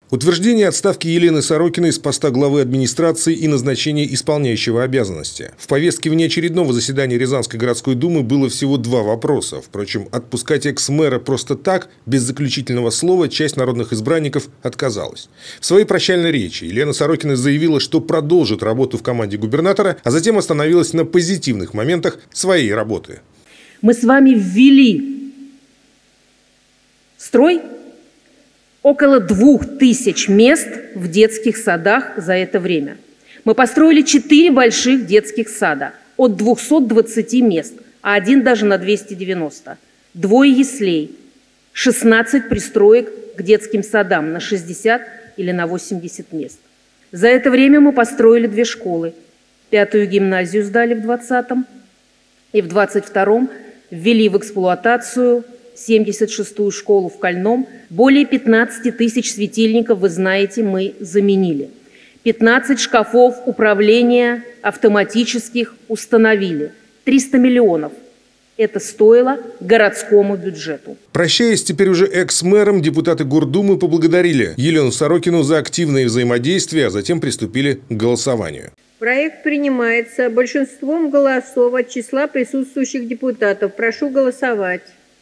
Утверждение отставки Елены Сорокиной с поста главы администрации и назначение исполняющего обязанности. В повестке внеочередного заседания Рязанской городской думы было всего 2 вопроса. Впрочем, отпускать экс-мэра просто так, без заключительного слова, часть народных избранников отказалась. В своей прощальной речи Елена Сорокина заявила, что продолжит работу в команде губернатора, а затем остановилась на позитивных моментах своей работы. Мы с вами ввели в строй около 2000 мест в детских садах за это время. Мы построили 4 больших детских сада от 220 мест, а 1 даже на 290. 2 яслей, 16 пристроек к детским садам на 60 или на 80 мест. За это время мы построили 2 школы. 5-ю гимназию сдали в 2020-м и в 2022-м ввели в эксплуатацию 76-ю школу в Кольном. Более 15 тысяч светильников, вы знаете, мы заменили. 15 шкафов управления автоматических установили. 300 миллионов. Это стоило городскому бюджету. Прощаясь теперь уже экс-мэром, депутаты Гордумы поблагодарили Елену Сорокину за активное взаимодействие, а затем приступили к голосованию. Проект принимается большинством голосов от числа присутствующих депутатов. Прошу голосовать.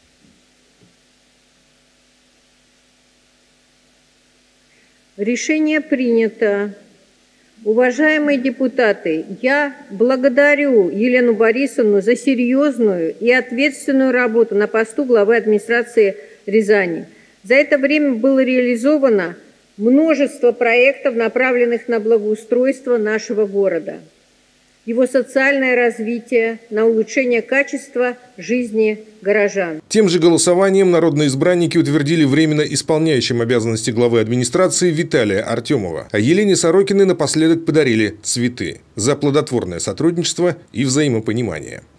Решение принято. Уважаемые депутаты, я благодарю Елену Борисовну за серьезную и ответственную работу на посту главы администрации Рязани. За это время было реализовано множество проектов, направленных на благоустройство нашего города, его социальное развитие, на улучшение качества жизни горожан. Тем же голосованием народные избранники утвердили временно исполняющим обязанности главы администрации Виталия Артемова. А Елене Сорокиной напоследок подарили цветы за плодотворное сотрудничество и взаимопонимание.